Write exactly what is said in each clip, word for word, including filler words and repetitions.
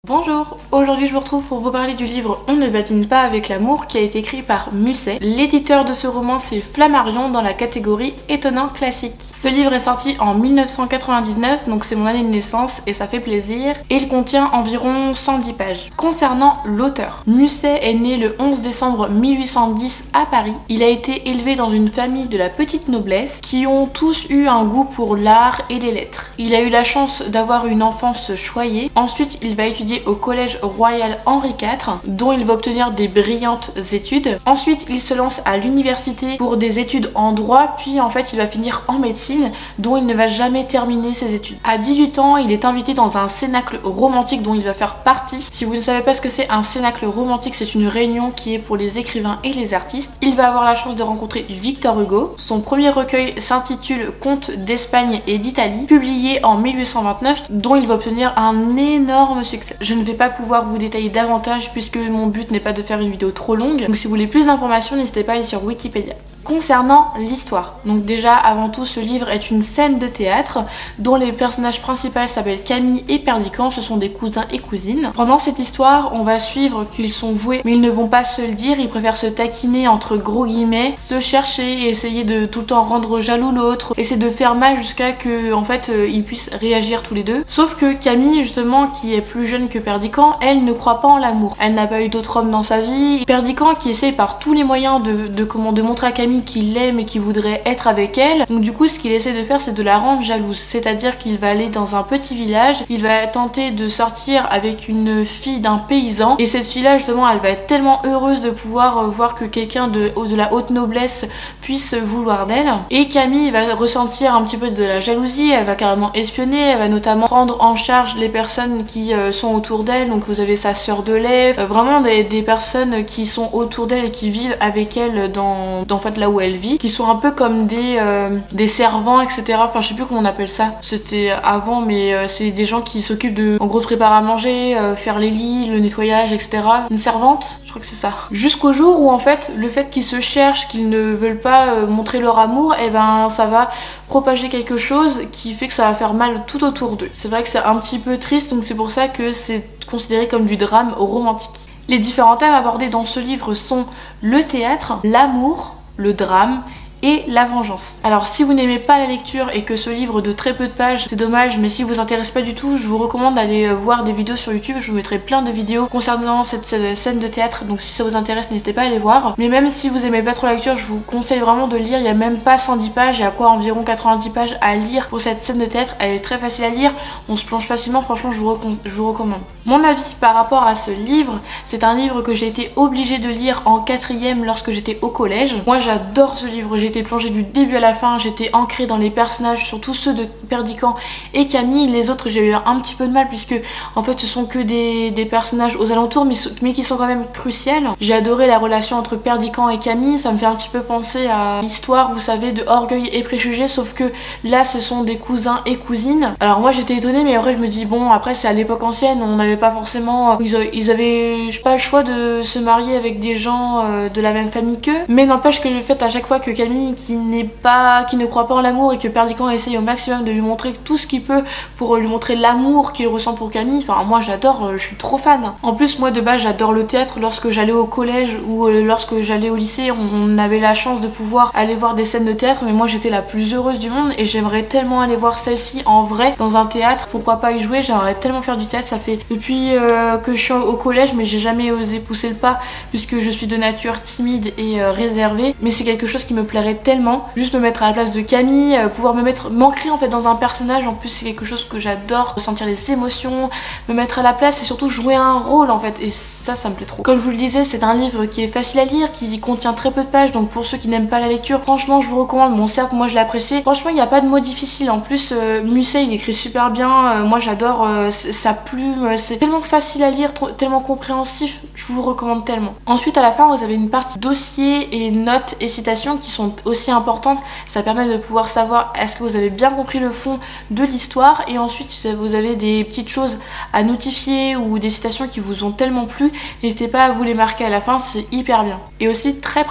Bonjour, aujourd'hui je vous retrouve pour vous parler du livre On ne badine pas avec l'amour qui a été écrit par Musset. L'éditeur de ce roman c'est Flammarion dans la catégorie étonnant classique. Ce livre est sorti en mille neuf cent quatre-vingt-dix-neuf, donc c'est mon année de naissance et ça fait plaisir, et il contient environ cent dix pages. Concernant l'auteur, Musset est né le onze décembre mille huit cent dix à Paris. Il a été élevé dans une famille de la petite noblesse qui ont tous eu un goût pour l'art et les lettres. Il a eu la chance d'avoir une enfance choyée. Ensuite il va étudier au collège royal Henri quatre, dont il va obtenir des brillantes études. Ensuite il se lance à l'université pour des études en droit, puis en fait il va finir en médecine, dont il ne va jamais terminer ses études. À dix-huit ans il est invité dans un cénacle romantique dont il va faire partie. Si vous ne savez pas ce que c'est un cénacle romantique, c'est une réunion qui est pour les écrivains et les artistes. Il va avoir la chance de rencontrer Victor Hugo. Son premier recueil s'intitule Contes d'Espagne et d'Italie, publié en mille huit cent vingt-neuf, dont il va obtenir un énorme succès. Je ne vais pas pouvoir vous détailler davantage puisque mon but n'est pas de faire une vidéo trop longue. Donc si vous voulez plus d'informations, n'hésitez pas à aller sur Wikipédia. Concernant l'histoire, donc déjà avant tout ce livre est une scène de théâtre dont les personnages principaux s'appellent Camille et Perdiccas, ce sont des cousins et cousines. Pendant cette histoire on va suivre qu'ils sont voués mais ils ne vont pas se le dire, ils préfèrent se taquiner entre gros guillemets, se chercher et essayer de tout le temps rendre jaloux l'autre, essayer de faire mal jusqu'à que en fait euh, ils puissent réagir tous les deux. Sauf que Camille justement qui est plus jeune que Perdiccas, elle ne croit pas en l'amour, elle n'a pas eu d'autre homme dans sa vie. Perdiccas qui essaye par tous les moyens de, de, comment, de montrer à Camille qu'il l'aime et qu'il voudrait être avec elle. Donc du coup ce qu'il essaie de faire c'est de la rendre jalouse, c'est-à-dire qu'il va aller dans un petit village, il va tenter de sortir avec une fille d'un paysan et cette fille là justement elle va être tellement heureuse de pouvoir voir que quelqu'un de, de la haute noblesse puisse vouloir d'elle, et Camille va ressentir un petit peu de la jalousie, elle va carrément espionner, elle va notamment prendre en charge les personnes qui euh, sont autour d'elle. Donc vous avez sa sœur de lait, euh, vraiment des, des personnes qui sont autour d'elle et qui vivent avec elle dans, dans en fait, là où elle vit, qui sont un peu comme des, euh, des servants, et cetera. Enfin, je sais plus comment on appelle ça. C'était avant, mais euh, c'est des gens qui s'occupent de, en gros, de préparer à manger, euh, faire les lits, le nettoyage, et cetera. Une servante, je crois que c'est ça. Jusqu'au jour où, en fait, le fait qu'ils se cherchent, qu'ils ne veulent pas euh, montrer leur amour, et eh ben, ça va propager quelque chose qui fait que ça va faire mal tout autour d'eux. C'est vrai que c'est un petit peu triste, donc c'est pour ça que c'est considéré comme du drame romantique. Les différents thèmes abordés dans ce livre sont le théâtre, l'amour, le drame et la vengeance. Alors si vous n'aimez pas la lecture et que ce livre de très peu de pages, c'est dommage, mais si vous vous intéresse pas du tout, je vous recommande d'aller voir des vidéos sur YouTube. Je vous mettrai plein de vidéos concernant cette scène de théâtre, donc si ça vous intéresse n'hésitez pas à aller voir. Mais même si vous aimez pas trop la lecture, je vous conseille vraiment de lire. Il y a même pas cent dix pages, il y a quoi environ quatre-vingt-dix pages à lire pour cette scène de théâtre. Elle est très facile à lire, on se plonge facilement, franchement je vous, je vous recommande. Mon avis par rapport à ce livre, c'est un livre que j'ai été obligée de lire en quatrième lorsque j'étais au collège. Moi j'adore ce livre, j'ai été plongée du début à la fin, j'étais ancrée dans les personnages, surtout ceux de Perdiccas et Camille. Les autres j'ai eu un petit peu de mal puisque en fait ce sont que des, des personnages aux alentours mais, mais qui sont quand même cruciaux. J'ai adoré la relation entre Perdiccas et Camille, ça me fait un petit peu penser à l'histoire, vous savez, de Orgueil et Préjugés, sauf que là ce sont des cousins et cousines. Alors moi j'étais étonnée, mais après je me dis bon, après c'est à l'époque ancienne, on n'avait pas forcément, ils, ils avaient pas le choix de se marier avec des gens euh, de la même famille qu'eux, mais n'empêche que le fait à chaque fois que Camille qui n'est pas, qui ne croit pas en l'amour et que Perdiccas essaye au maximum de lui montrer tout ce qu'il peut pour lui montrer l'amour qu'il ressent pour Camille, enfin moi j'adore, je suis trop fan. En plus moi de base j'adore le théâtre. Lorsque j'allais au collège ou lorsque j'allais au lycée, on avait la chance de pouvoir aller voir des scènes de théâtre, mais moi j'étais la plus heureuse du monde et j'aimerais tellement aller voir celle-ci en vrai dans un théâtre. Pourquoi pas y jouer, j'aimerais tellement faire du théâtre. Ça fait depuis euh, que je suis au collège, mais j'ai jamais osé pousser le pas puisque je suis de nature timide et euh, réservée, mais c'est quelque chose qui me plairait tellement. Juste me mettre à la place de Camille, euh, pouvoir me mettre, m'ancrer en fait dans un personnage, en plus c'est quelque chose que j'adore, ressentir les émotions, me mettre à la place et surtout jouer un rôle en fait, et ça, ça me plaît trop. Comme je vous le disais, c'est un livre qui est facile à lire, qui contient très peu de pages, donc pour ceux qui n'aiment pas la lecture, franchement je vous recommande. Bon certes moi je l'ai apprécié, franchement il n'y a pas de mots difficiles, en plus euh, Musset il écrit super bien, euh, moi j'adore euh, sa plume, c'est tellement facile à lire, tellement compréhensif, je vous recommande tellement. Ensuite à la fin vous avez une partie dossier et notes et citations qui sont aussi importantes, ça permet de pouvoir savoir est-ce que vous avez bien compris le fond de l'histoire, et ensuite vous avez des petites choses à notifier ou des citations qui vous ont tellement plu, n'hésitez pas à vous les marquer à la fin, c'est hyper bien et aussi très pratique.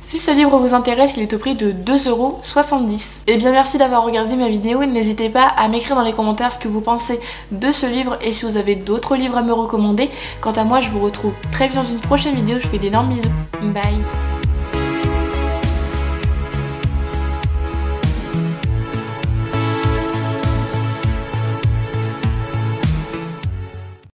Si ce livre vous intéresse, il est au prix de deux euros soixante-dix. Et bien merci d'avoir regardé ma vidéo et n'hésitez pas à m'écrire dans les commentaires ce que vous pensez de ce livre et si vous avez d'autres livres à me recommander. Quant à moi, je vous retrouve très vite dans une prochaine vidéo, je vous fais d'énormes bisous. Bye.